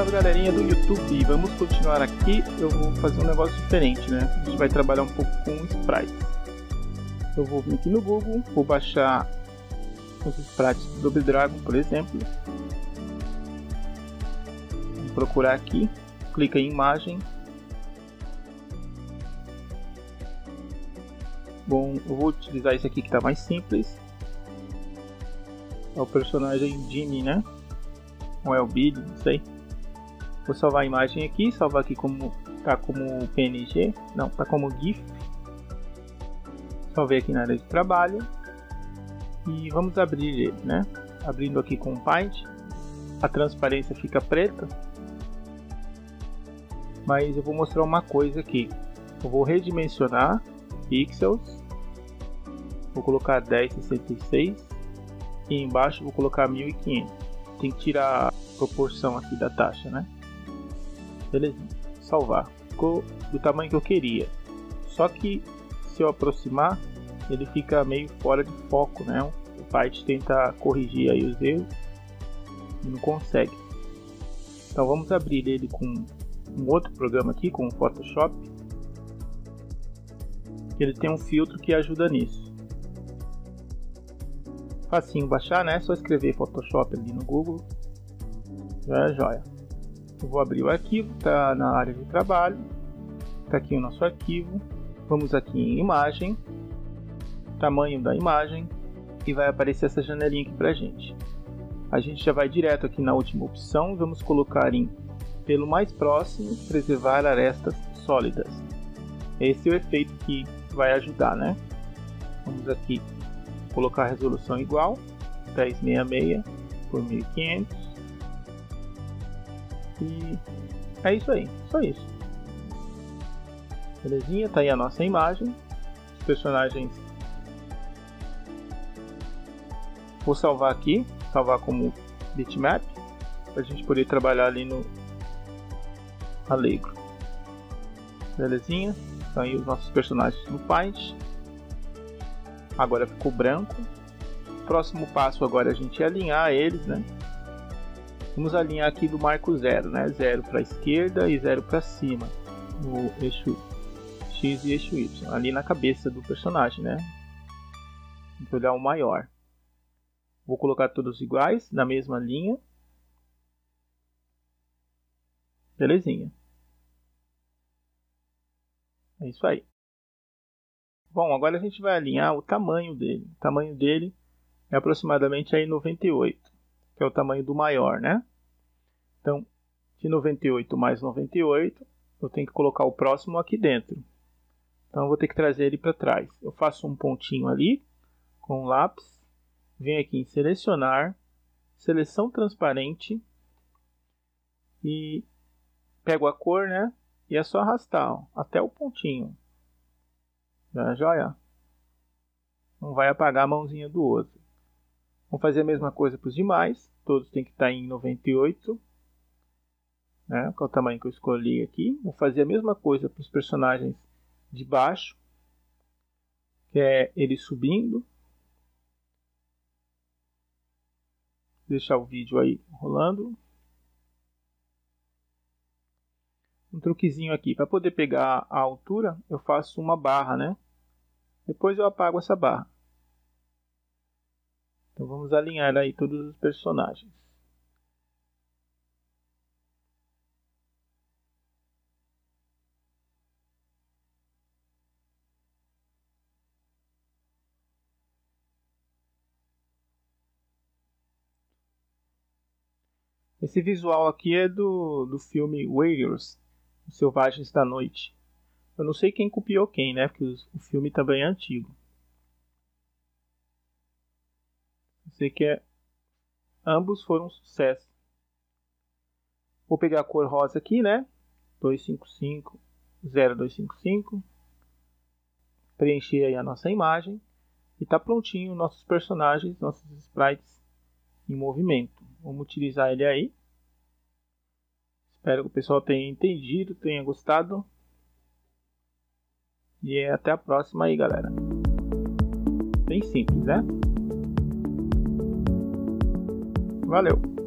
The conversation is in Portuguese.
Salve galerinha do YouTube, vamos continuar aqui. Eu vou fazer um negócio diferente, né? A gente vai trabalhar um pouco com sprites. Eu vou vir aqui no Google, vou baixar os sprites do Double Dragon, por exemplo. Vou procurar aqui, clica em imagem. Bom, eu vou utilizar esse aqui que está mais simples. É o personagem Jimmy, né? Ou é o Billy, não sei. Vou salvar a imagem aqui, salvar aqui como tá como PNG, não, tá como GIF. Salvei aqui na área de trabalho e vamos abrir ele, né? Abrindo aqui com o Paint, a transparência fica preta, mas eu vou mostrar uma coisa aqui. Eu vou redimensionar pixels, vou colocar 1066 e embaixo vou colocar 1500. Tem que tirar a proporção aqui da taxa, né? Beleza, salvar. Ficou do tamanho que eu queria. Só que se eu aproximar, ele fica meio fora de foco, né? O Paint tenta corrigir aí os erros e não consegue. Então vamos abrir ele com um outro programa aqui, com o Photoshop. Ele tem um filtro que ajuda nisso. Facinho baixar, né? Só escrever Photoshop ali no Google. Já é joia. Eu vou abrir o arquivo, está na área de trabalho, está aqui o nosso arquivo, vamos aqui em imagem, tamanho da imagem e vai aparecer essa janelinha aqui pra gente. A gente já vai direto aqui na última opção, vamos colocar em pelo mais próximo, preservar arestas sólidas. Esse é o efeito que vai ajudar, né? Vamos aqui colocar a resolução igual, 1066 por 1500. E é isso aí, só isso. Belezinha, tá aí a nossa imagem. Os personagens. Vou salvar aqui, salvar como bitmap, para a gente poder trabalhar ali no Allegro. Belezinha, estão aí os nossos personagens no Paint. Agora ficou branco. O próximo passo agora é a gente alinhar eles, né? Vamos alinhar aqui do marco 0, né? 0 para a esquerda e 0 para cima, no eixo X e eixo Y, ali na cabeça do personagem, né? Tem que olhar o maior. Vou colocar todos iguais, na mesma linha. Belezinha. É isso aí. Bom, agora a gente vai alinhar o tamanho dele. O tamanho dele é aproximadamente aí 98. Que é o tamanho do maior, né? Então, de 98 mais 98, eu tenho que colocar o próximo aqui dentro. Então, eu vou ter que trazer ele para trás. Eu faço um pontinho ali, com o lápis, venho aqui em selecionar, seleção transparente, e pego a cor, né? E é só arrastar, ó, até o pontinho. Já, joia? Não vai apagar a mãozinha do outro. Vamos fazer a mesma coisa para os demais. Todos têm que estar em 98. Né? Qual é o tamanho que eu escolhi aqui. Vou fazer a mesma coisa para os personagens de baixo. Que é ele subindo. Deixar o vídeo aí rolando. Um truquezinho aqui. Para poder pegar a altura, eu faço uma barra, né? Depois eu apago essa barra. Então vamos alinhar aí todos os personagens. Esse visual aqui é do filme Warriors, Os Selvagens da Noite. Eu não sei quem copiou quem, né? Porque o filme também é antigo. Sei que ambos foram um sucesso. Vou pegar a cor rosa aqui, né? 255, 0255. Preencher aí a nossa imagem. E tá prontinho nossos personagens, nossos sprites em movimento. Vamos utilizar ele aí. Espero que o pessoal tenha entendido, tenha gostado. E até a próxima aí, galera. Bem simples, né? Valeu!